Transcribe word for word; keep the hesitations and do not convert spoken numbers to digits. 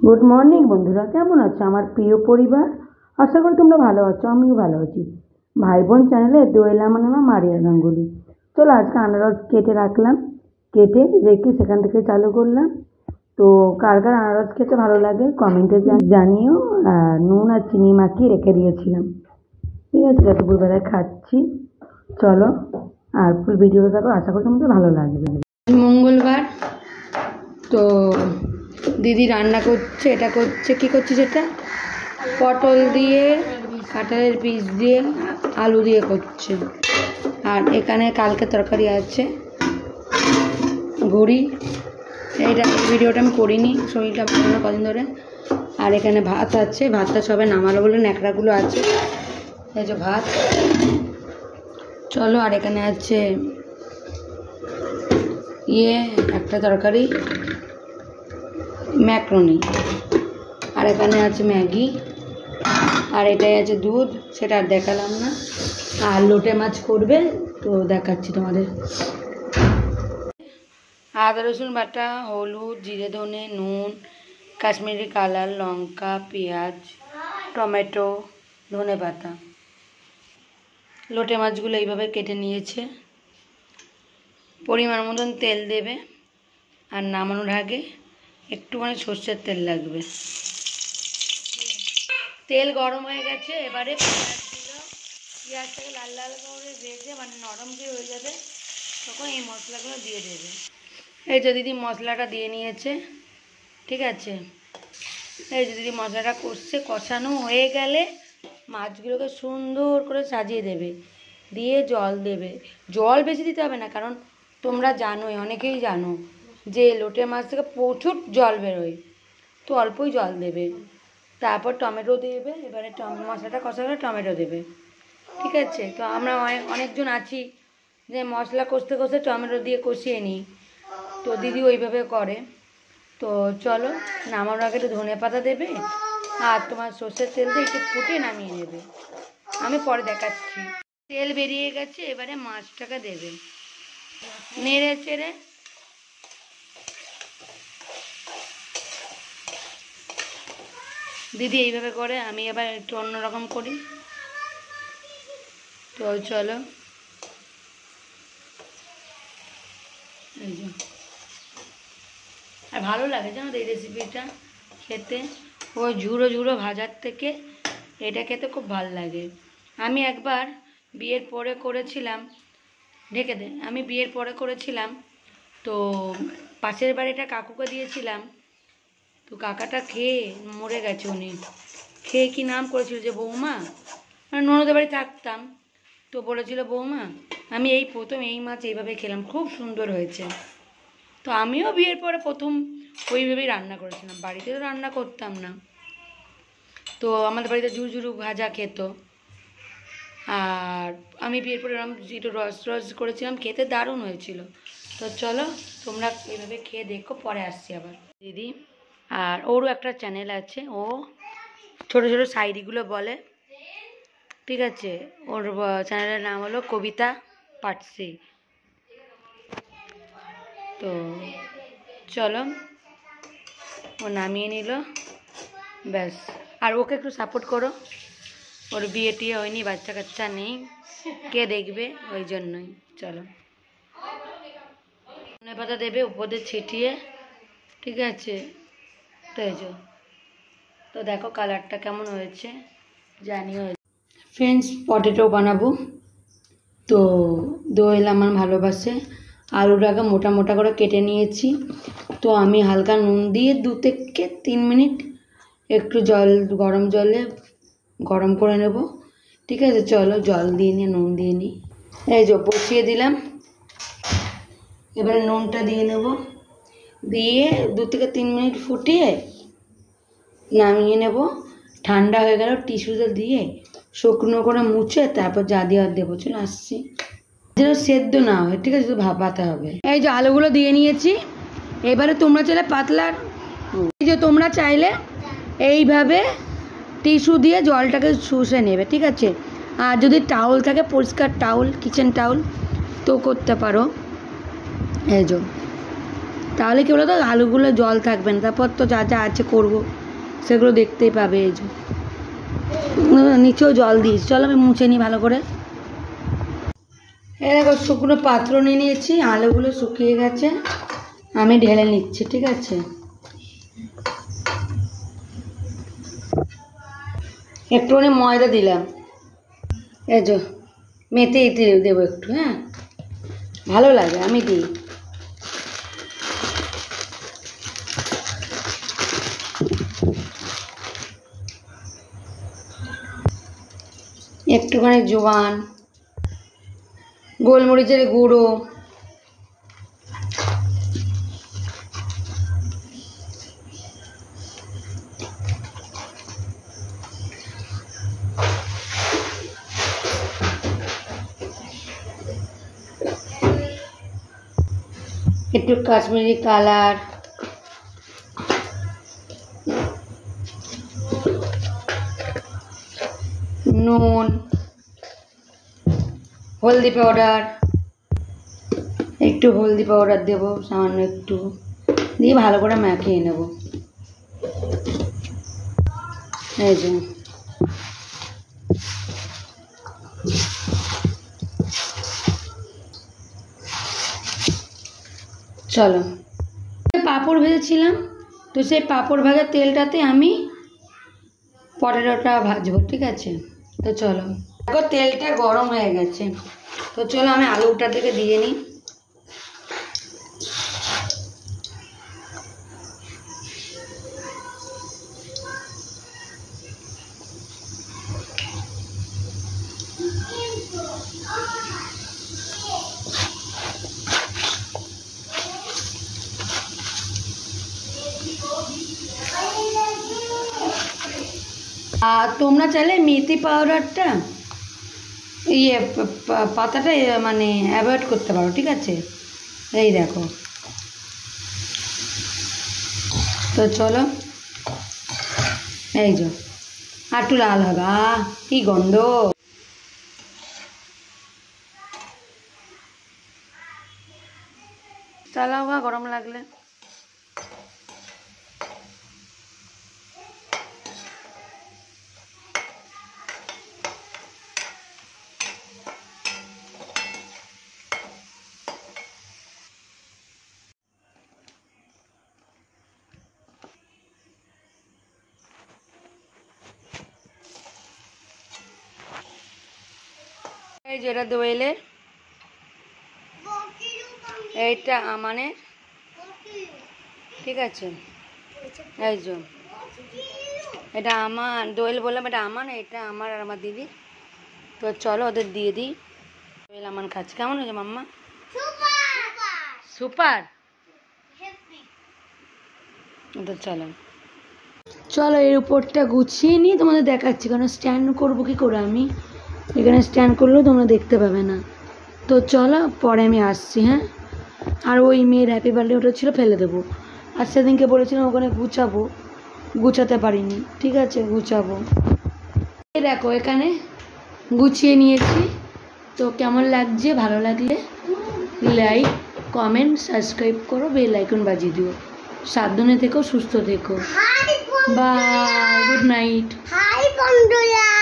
Good morning বন্ধুরা, কেমন আছো আমার প্রিয় পরিবার? আশা করি তোমরা ভালো আছো, আমিও ভালো আছি। ভাই বোন চ্যানেলে দোয়েলা মানে মা মারিয়া গাঙ্গুলি। চলো আজকে আনারস কেটে রাখলাম, কেটে রেখে সেখান থেকে চালু করলাম। তো কার কার আনারস খেতে ভালো লাগে কমেন্টে জানিও। আর নুন আর চিনি মাখিয়ে রেখে দিয়েছিলাম, ঠিক আছে। দুপুরবেলায় খাচ্ছি। চলো আর ফুল ভিডিওটা দেখো, আশা করি তোমাদের ভালো লাগবে। মঙ্গলবার তো দিদি রান্না করছে, এটা করছে কি করছে সেটা পটল দিয়ে কাঁঠালের পিস দিয়ে আলু দিয়ে করছে। আর এখানে কালকে তরকারি আছে ঘুড়ি, এইটা ভিডিওটা আমি করিনি, শরীরটা ভালো না কদিন ধরে। আর এখানে ভাত আছে, ভাতটা সবে নামালো বলে ন্যাকড়াগুলো আছে, এই যে ভাত। চলো আর এখানে আছে ইয়ে একটা তরকারি ম্যাক্রোনি, আর এখানে আছে ম্যাগি, আর এটাই আছে দুধ, সেটা আর দেখালাম না। আর লোটে মাছ করবে তো দেখাচ্ছি তোমাদের। আদা রসুন বাটা, হলুদ, জিরে ধনে, নুন, কাশ্মীরি কালার লঙ্কা, পেঁয়াজ, টমেটো, ধনে পাতা। লোটে মাছগুলো এইভাবে কেটে নিয়েছে। পরিমাণ মতন তেল দেবে, আর নামানোর আগে একটুখানি সর্ষের তেল লাগবে। তেল গরম হয়ে গেছে, এবারে পেঁয়াজ দিল, পেঁয়াজটাকে লাল লাল করে ভেজে মানে নরম দিয়ে হয়ে যাবে, তখন এই মশলাগুলো দিয়ে দেবে। এই যে দিদি মশলাটা দিয়ে নিয়েছে, ঠিক আছে। এই যে দিদি মশলাটা কষছে, কষানো হয়ে গেলে মাছগুলোকে সুন্দর করে সাজিয়ে দেবে, দিয়ে জল দেবে। জল বেশি দিতে হবে না, কারণ তোমরা জানোই, অনেকেই জানো যে লোটে মাছ থেকে প্রচুর জল বেরোয়, তো অল্পই জল দেবে। তারপর টমেটো দেবে, এবারে মশলাটা কষা করে টমেটো দেবে, ঠিক আছে। তো আমরা অনেক অনেকজন আছি যে মশলা কষতে কষতে টমেটো দিয়ে কষিয়ে নিই, তো দিদি ওইভাবে করে। তো চলো নামানোর আগে একটু ধনে পাতা দেবে, আর তোমার সর্ষের তেল দিয়ে একটু ফুটে নামিয়ে নেবে, আমি পরে দেখাচ্ছি। তেল বেরিয়ে গেছে, এবারে মাছটাকে দেবে, নেড়ে চেড়ে দিদি এইভাবে করে, আমি এবার একটু অন্যরকম করি। তো চলো এই যে, আর ভালো লাগে জানো তো এই রেসিপিটা খেতে, ওই ঝুড়ো ঝুড়ো ভাজার থেকে এটা খেতে খুব ভালো লাগে। আমি একবার বিয়ের পরে করেছিলাম, ঢেকে দে, আমি বিয়ের পরে করেছিলাম, তো পাশের বাড়িটা কাকুকে দিয়েছিলাম, তো কাকাটা খেয়ে মরে গেছে। উনি খেয়ে কি নাম করেছিল যে বৌমা, মানে ননদের বাড়ি থাকতাম, তো বলেছিল বৌমা আমি এই প্রথম এই মাছ এইভাবে খেলাম, খুব সুন্দর হয়েছে। তো আমিও বিয়ের পরে প্রথম ওইভাবেই রান্না করেছিলাম, বাড়িতে তো রান্না করতাম না। তো আমাদের বাড়িতে ঝুড় ঝুড়ু ভাজা খেত, আর আমি বিয়ের পরে এরকম একটু রস রস করেছিলাম, খেতে দারুণ হয়েছিল। তো চলো তোমরা এইভাবে খেয়ে দেখো, পরে আসছি আবার দিদি। আর ওরও একটা চ্যানেল আছে, ও ছোটো ছোটো শায়রিগুলো বলে, ঠিক আছে। ওর চ্যানেলের নাম হলো কবিতা পাটসি। তো চলো ও নামিয়ে নিল, ব্যাস। আর ওকে একটু সাপোর্ট করো, ওর বিয়ে টিয়ে হয়নি, বাচ্চা কাচ্চা নেই, কে দেখবে, ওই জন্যই। চলো ধনে পাতা দেবে উপরে ছিটিয়ে, ঠিক আছে। তো এই যে, তো দেখো কালারটা কেমন হয়েছে জানিও। ফ্রেন্ডস পটেটো বানাবো, তো দোয়েল আমার ভালোবাসে। আলুটাকে মোটা মোটা করে কেটে নিয়েছি, তো আমি হালকা নুন দিয়ে দু থেকে তিন মিনিট একটু জল গরম জলে গরম করে নেব, ঠিক আছে। চলো জল দিয়ে নিয়ে নুন দিয়ে নিই, এই যে বসিয়ে দিলাম। এবারে নুনটা দিয়ে নেব, দিয়ে দু থেকে তিন মিনিট ফুটিয়ে নামিয়ে নেব। ঠান্ডা হয়ে গেল, টিস্যুতে দিয়ে শুকনো করে মুছে তারপর যা দিয়ে আর দেবো। চলে আসছি, যেন সেদ্ধ না হয়, ঠিক আছে, শুধু ভাপাতে হবে। এই যে আলুগুলো দিয়ে নিয়েছি, এবারে তোমরা চাইলে পাতলা, এই যে তোমরা চাইলে এইভাবে টিস্যু দিয়ে জলটাকে শুষে নেবে, ঠিক আছে। আর যদি টাওয়াল থাকে, পরিষ্কার টাওয়াল, কিচেন টাওয়াল, তো করতে পারো। এই যে তাহলে কি বলতো আলুগুলো জল থাকবে না, তারপর তো যা যা আছে করবো সেগুলো দেখতেই পাবে। এই যে নিচেও জল দিয়েছি, চলো আমি মুছে নিই ভালো করে। এই দেখো শুকনো পাত্র নিয়ে নিয়েছি, আলুগুলো শুকিয়ে গেছে, আমি ঢেলে নিচ্ছি। ঠিক আছে, একটুখানি ময়দা দিলাম, এই যে মেথি দেবো একটু, হ্যাঁ ভালো লাগে আমি দিই। একটুখানি জোয়ান, গোলমরিচের গুঁড়ো, একটু কাশ্মীরি কালার, নুন, হলদি পাউডার, একটু হলদি পাউডার দেবো সামান্য একটু, দিয়ে ভালো করে মাখিয়ে নেব। এই যে চলো, পাঁপড় ভেজেছিলাম, তো সেই পাঁপড় ভাজার তেলটাতে আমি পটেটোটা ভাজবো। ঠিক আছে, তো চলো, দেখো তেলটা গরম হয়ে গেছে, তো চলো আমি আলুটা থেকে দিয়ে নিই। আর তোমরা চাইলে মেথি পাউডারটা ইয়ে পাতাটা মানে অ্যাভয়েড করতে পারো। ঠিক আছে, এই দেখো, তো চলো এই যে আর একটু লাল হবে। আহ কি গন্ধ, চালাও গা গরম লাগলে। এই যেটা দোয়েলের, এইটা আমানের। ঠিক আছে, এই যে এটা আমার, দোয়েল বললাম এটা আমার, এটা আমার আর আমার দিদি। তো চলো ওদের দিয়ে দিই। দোয়েল আমান খাচ্ছে, কেমন হয়েছে মাম্মা? সুপার। তো চলো চলো এর উপরটা গুছিয়ে নিয়ে তোমাদের দেখাচ্ছি, কারণ স্ট্যান্ড করবো কি করে আমি, এখানে স্ট্যান্ড করলেও তোমরা দেখতে পাবে না। তো চলো পরে আমি আসছি। হ্যাঁ, আর ওই মেয়ের হ্যাপি বার্থডে ওটা ছিল, ফেলে দেবো। আর সেদিনকে বলেছিলাম ওখানে গুছাবো, গুছাতে পারিনি। ঠিক আছে, গুছাবো। এই দেখো এখানে গুছিয়ে নিয়েছি। তো কেমন লাগছে, ভালো লাগলে লাইক কমেন্ট সাবস্ক্রাইব করো, বেল আইকন বাজিয়ে দিও। সাবধানে থেকো, সুস্থ থেকো, বাই, গুড নাইট। হাই বন্ধুরা।